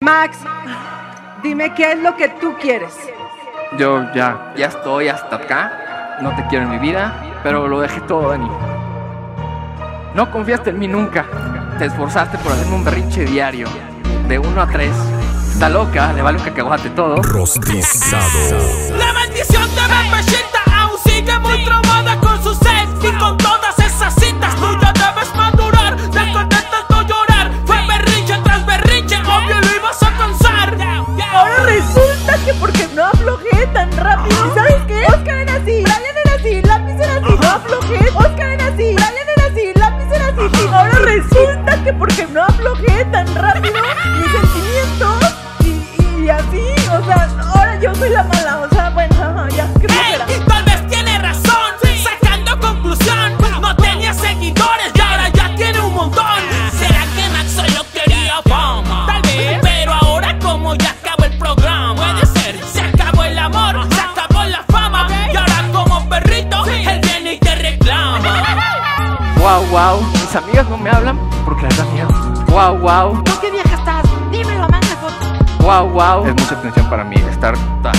Max, dime qué es lo que tú quieres. Yo ya estoy hasta acá. No te quiero en mi vida, pero lo dejé todo, Dani. No confiaste en mí nunca. Te esforzaste por hacerme un berrinche diario. De 1 a 3. Está loca, le vale un cacahuate todo. Rostizado. La maldición de Bebecita aún sigue muy traumada con su ex. Y con todas esas citas tú ya debes madurar. Deja de tanto llorar. Fue berrinche tras berrinche, obvio lo ibas a cansar. Ahora resulta que porque no aflojé tan rápido. ¿Y sabes qué? Oscar era así, Brian era así, Lápiz era así. No aflojé, Oscar era así, Brian era así, Lápiz era así. Y ahora resulta que porque no aflojé tan rápido mis sentimientos y así, o sea, ahora yo soy la mala, o sea, bueno, ajá, ya, ¿qué flojera? Tal vez tiene razón, sacando conclusión. No tenía seguidores y ahora ya tiene un montón. ¿Será que Max solo quería fama? Tal vez, pero ahora como ya acabó el programa, puede ser, se acabó el amor, se acabó la fama. Y ahora como perrito, él viene y te reclama. Wow, mis amigas no me hablan porque les da miedo. Wow. ¿Tú qué vieja estás? Dímelo, manda foto. Wow. Es mucha tensión para mí estar.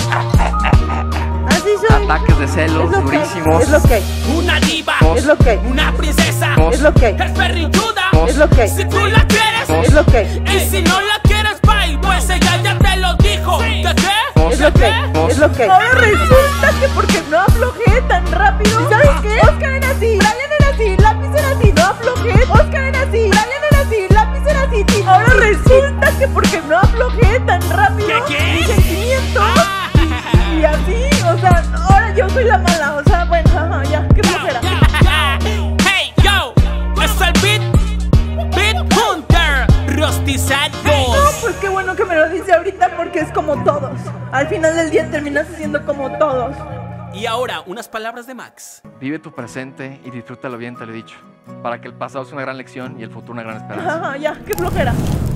Así soy. Ataques de celos Es lo que hay, durísimos. es lo que hay, Una diva, es lo que hay, una princesa, es lo que hay, es berrinchuda. es lo que hay, Si tú la quieres, es lo que hay, y si no la quieres, bye, pues ella ya te lo dijo. ¿Qué qué? es lo que hay, es lo que hay. Ahora resulta que porque no aflojé tan rápido. ¿Y sabes qué? Oscar era así, Brian era así, Lápiz era así. No aflojé, Oscar era así, Brian era así, Lápiz era así. Y ahora resulta que porque no aflojé tan rápido mis sentimientos y así, o sea, ahora yo soy la mala, o sea, bueno, ajá, ya, qué flojera. Hey, yo, es el Beat Hunter, Rostizado. No, pues qué bueno que me lo dice ahorita porque es como todos. Al final del día terminas siendo como todos. Y ahora, unas palabras de Max. Vive tu presente y disfrútalo bien, te lo he dicho. Para que el pasado sea una gran lección y el futuro una gran esperanza. Ajá, ya, qué flojera.